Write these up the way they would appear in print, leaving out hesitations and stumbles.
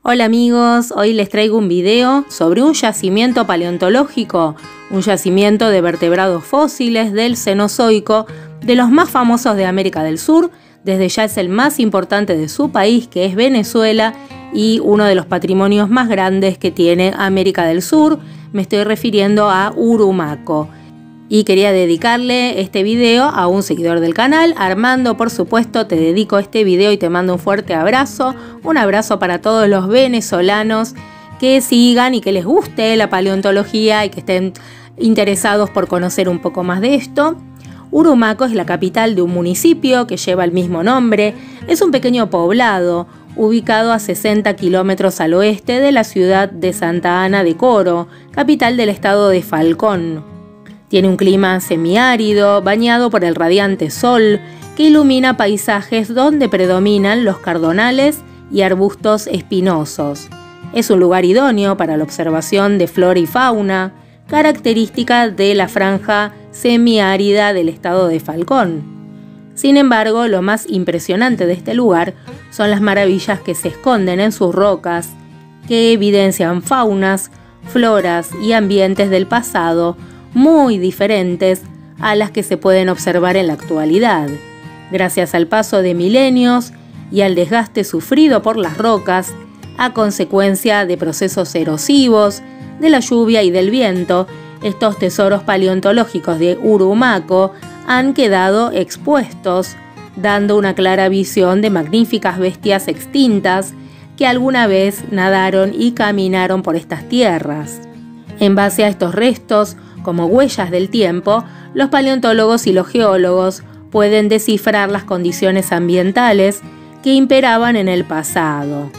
Hola amigos, hoy les traigo un video sobre un yacimiento paleontológico, un yacimiento de vertebrados fósiles del Cenozoico, de los más famosos de América del Sur. Desde ya es el más importante de su país, que es Venezuela, y uno de los patrimonios más grandes que tiene América del Sur. Me estoy refiriendo a Urumaco. Y quería dedicarle este video a un seguidor del canal. Armando, por supuesto, te dedico este video y te mando un fuerte abrazo. Un abrazo para todos los venezolanos que sigan y que les guste la paleontología y que estén interesados por conocer un poco más de esto. Urumaco es la capital de un municipio que lleva el mismo nombre. Es un pequeño poblado ubicado a 60 kilómetros al oeste de la ciudad de Santa Ana de Coro, capital del estado de Falcón. Tiene un clima semiárido, bañado por el radiante sol, que ilumina paisajes donde predominan los cardonales y arbustos espinosos. Es un lugar idóneo para la observación de flora y fauna, característica de la franja semiárida del estado de Falcón. Sin embargo, lo más impresionante de este lugar son las maravillas que se esconden en sus rocas, que evidencian faunas, floras y ambientes del pasado muy diferentes a las que se pueden observar en la actualidad. Gracias al paso de milenios y al desgaste sufrido por las rocas, a consecuencia de procesos erosivos, de la lluvia y del viento, estos tesoros paleontológicos de Urumaco han quedado expuestos, dando una clara visión de magníficas bestias extintas que alguna vez nadaron y caminaron por estas tierras. En base a estos restos, como huellas del tiempo, los paleontólogos y los geólogos pueden descifrar las condiciones ambientales que imperaban en el pasado.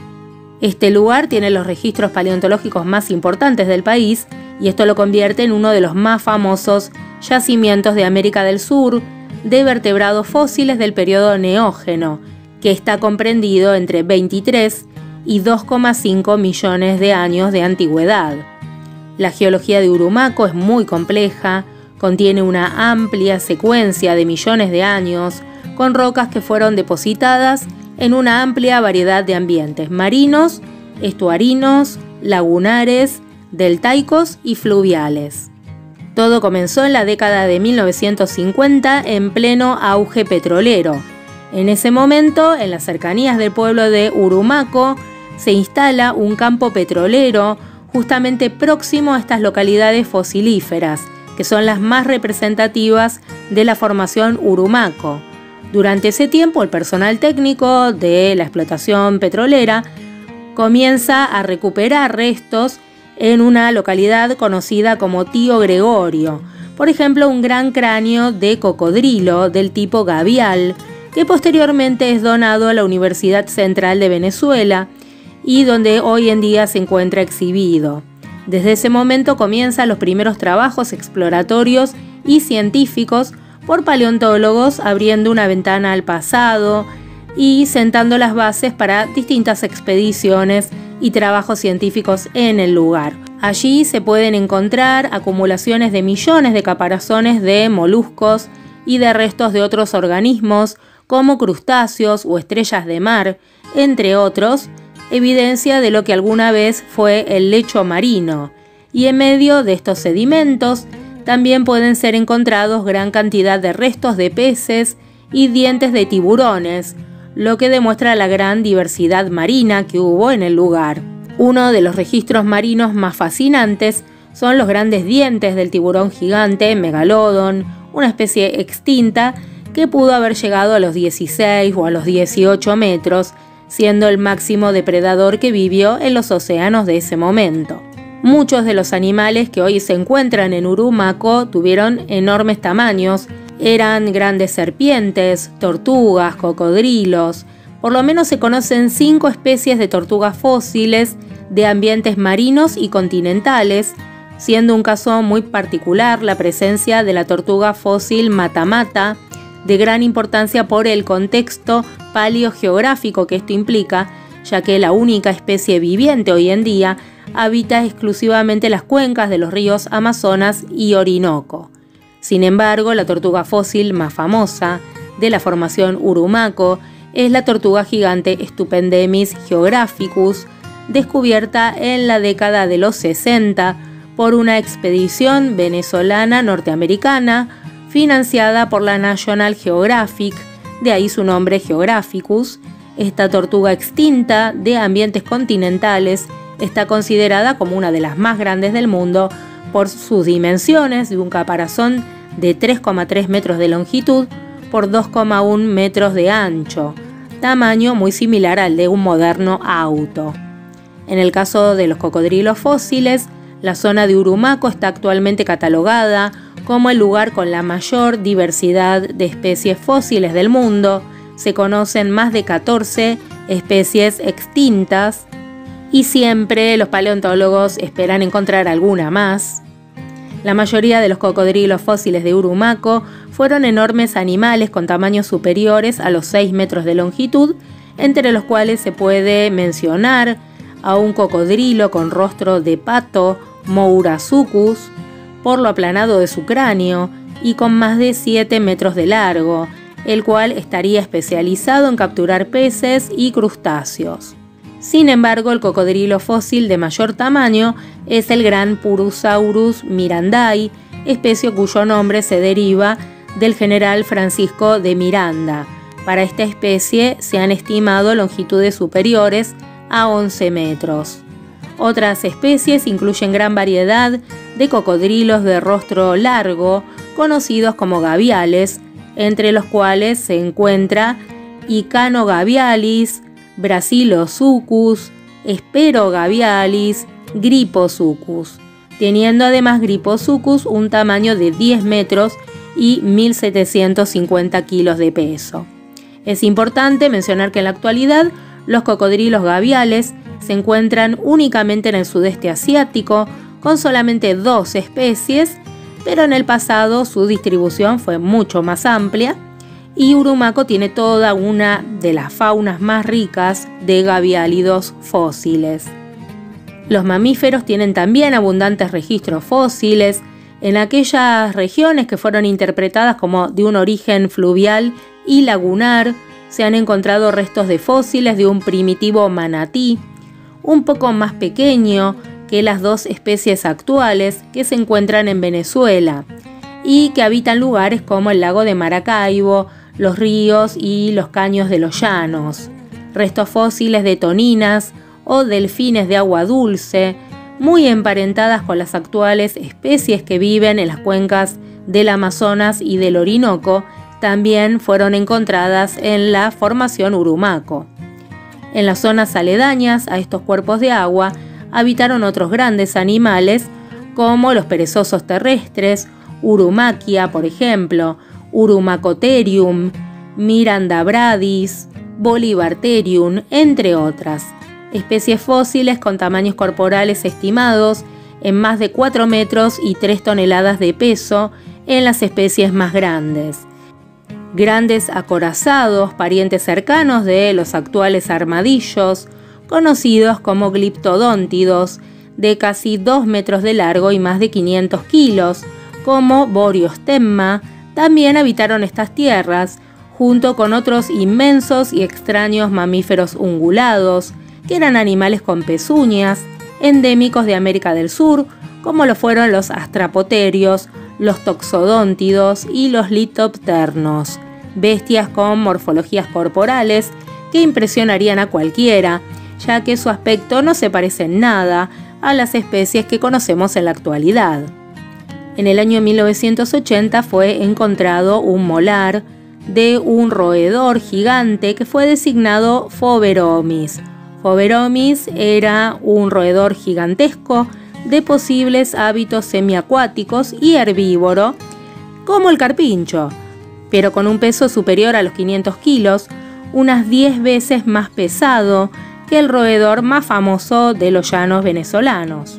Este lugar tiene los registros paleontológicos más importantes del país y esto lo convierte en uno de los más famosos yacimientos de América del Sur de vertebrados fósiles del periodo Neógeno, que está comprendido entre 23 y 2,5 millones de años de antigüedad. La geología de Urumaco es muy compleja, contiene una amplia secuencia de millones de años, con rocas que fueron depositadas en una amplia variedad de ambientes marinos, estuarinos, lagunares, deltaicos y fluviales. Todo comenzó en la década de 1950 en pleno auge petrolero. En ese momento, en las cercanías del pueblo de Urumaco, se instala un campo petrolero justamente próximo a estas localidades fosilíferas, que son las más representativas de la formación Urumaco. Durante ese tiempo, el personal técnico de la explotación petrolera comienza a recuperar restos en una localidad conocida como Tío Gregorio. Por ejemplo, un gran cráneo de cocodrilo del tipo gavial, que posteriormente es donado a la Universidad Central de Venezuela, y donde hoy en día se encuentra exhibido. Desde ese momento comienzan los primeros trabajos exploratorios y científicos por paleontólogos, abriendo una ventana al pasado y sentando las bases para distintas expediciones y trabajos científicos en el lugar. Allí se pueden encontrar acumulaciones de millones de caparazones de moluscos y de restos de otros organismos como crustáceos o estrellas de mar, entre otros, evidencia de lo que alguna vez fue el lecho marino, y en medio de estos sedimentos también pueden ser encontrados gran cantidad de restos de peces y dientes de tiburones, lo que demuestra la gran diversidad marina que hubo en el lugar. Uno de los registros marinos más fascinantes son los grandes dientes del tiburón gigante Megalodon, una especie extinta que pudo haber llegado a los 16 o a los 18 metros, siendo el máximo depredador que vivió en los océanos de ese momento. Muchos de los animales que hoy se encuentran en Urumaco tuvieron enormes tamaños, eran grandes serpientes, tortugas, cocodrilos. Por lo menos se conocen 5 especies de tortugas fósiles de ambientes marinos y continentales, siendo un caso muy particular la presencia de la tortuga fósil matamata, de gran importancia por el contexto paleogeográfico que esto implica, ya que la única especie viviente hoy en día habita exclusivamente las cuencas de los ríos Amazonas y Orinoco. Sin embargo, la tortuga fósil más famosa de la formación Urumaco es la tortuga gigante Stupendemis geographicus, descubierta en la década de los 60 por una expedición venezolana-norteamericana financiada por la National Geographic, de ahí su nombre Geographicus. Esta tortuga extinta de ambientes continentales está considerada como una de las más grandes del mundo por sus dimensiones, de un caparazón de 3,3 metros de longitud por 2,1 metros de ancho, tamaño muy similar al de un moderno auto. En el caso de los cocodrilos fósiles, la zona de Urumaco está actualmente catalogada como el lugar con la mayor diversidad de especies fósiles del mundo. Se conocen más de 14 especies extintas y siempre los paleontólogos esperan encontrar alguna más. La mayoría de los cocodrilos fósiles de Urumaco fueron enormes animales con tamaños superiores a los 6 metros de longitud, entre los cuales se puede mencionar a un cocodrilo con rostro de pato, Mourasuchus, por lo aplanado de su cráneo y con más de 7 metros de largo, el cual estaría especializado en capturar peces y crustáceos. Sin embargo, el cocodrilo fósil de mayor tamaño es el gran Purusaurus mirandai, especie cuyo nombre se deriva del general Francisco de Miranda. Para esta especie se han estimado longitudes superiores a 11 metros. Otras especies incluyen gran variedad de cocodrilos de rostro largo, conocidos como gaviales, entre los cuales se encuentra Icanogavialis, Brasilosuchus, Sperogavialis, Gryposuchus, teniendo además Gryposuchus un tamaño de 10 metros y 1.750 kilos de peso. Es importante mencionar que en la actualidad los cocodrilos gaviales se encuentran únicamente en el sudeste asiático, con solamente 2 especies, pero en el pasado su distribución fue mucho más amplia y Urumaco tiene toda una de las faunas más ricas de gaviálidos fósiles. Los mamíferos tienen también abundantes registros fósiles en aquellas regiones que fueron interpretadas como de un origen fluvial y lagunar. Se han encontrado restos de fósiles de un primitivo manatí, un poco más pequeño que las 2 especies actuales que se encuentran en Venezuela y que habitan lugares como el lago de Maracaibo, los ríos y los caños de los llanos. Restos fósiles de toninas o delfines de agua dulce, muy emparentadas con las actuales especies que viven en las cuencas del Amazonas y del Orinoco, también fueron encontradas en la formación Urumaco. En las zonas aledañas a estos cuerpos de agua habitaron otros grandes animales como los perezosos terrestres, Urumachia, por ejemplo, Urumacotherium, Mirandabradis, Bolivartherium, entre otras. Especies fósiles con tamaños corporales estimados en más de 4 metros y 3 toneladas de peso en las especies más grandes. Grandes acorazados, parientes cercanos de los actuales armadillos, conocidos como gliptodóntidos, de casi 2 metros de largo y más de 500 kilos, como Boriostemma, también habitaron estas tierras, junto con otros inmensos y extraños mamíferos ungulados, que eran animales con pezuñas, endémicos de América del Sur, como lo fueron los astrapoterios, los toxodóntidos y los litopternos, bestias con morfologías corporales que impresionarían a cualquiera, ya que su aspecto no se parece en nada a las especies que conocemos en la actualidad. En el año 1980 fue encontrado un molar de un roedor gigante que fue designado Phoberomis. Phoberomis era un roedor gigantesco de posibles hábitos semiacuáticos y herbívoro, como el carpincho, pero con un peso superior a los 500 kilos, unas 10 veces más pesado que el roedor más famoso de los llanos venezolanos.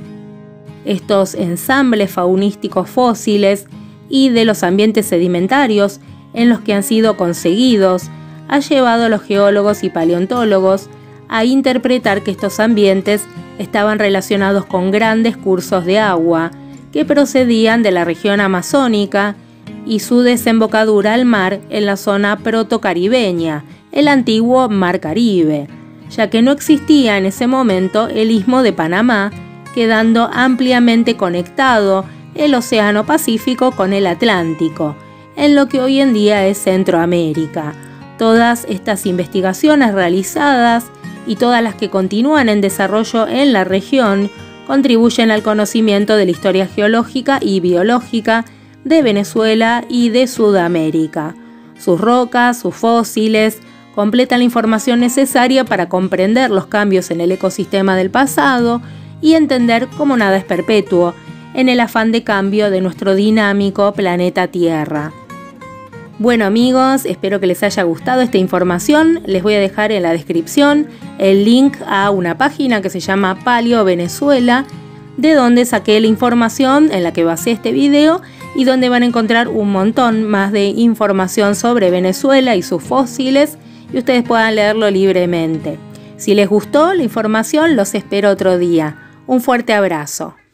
Estos ensambles faunísticos fósiles y de los ambientes sedimentarios en los que han sido conseguidos ha llevado a los geólogos y paleontólogos a interpretar que estos ambientes estaban relacionados con grandes cursos de agua que procedían de la región amazónica y su desembocadura al mar en la zona protocaribeña, el antiguo Mar Caribe. ya que no existía en ese momento el Istmo de Panamá, quedando ampliamente conectado el Océano Pacífico con el Atlántico, en lo que hoy en día es Centroamérica. Todas estas investigaciones realizadas y todas las que continúan en desarrollo en la región contribuyen al conocimiento de la historia geológica y biológica de Venezuela y de Sudamérica. Sus rocas, sus fósiles, completan la información necesaria para comprender los cambios en el ecosistema del pasado y entender cómo nada es perpetuo en el afán de cambio de nuestro dinámico planeta Tierra. Bueno amigos, espero que les haya gustado esta información. Les voy a dejar en la descripción el link a una página que se llama Paleo Venezuela, de donde saqué la información en la que basé este video y donde van a encontrar un montón más de información sobre Venezuela y sus fósiles y ustedes puedan leerlo libremente. Si les gustó la información, los espero otro día. Un fuerte abrazo.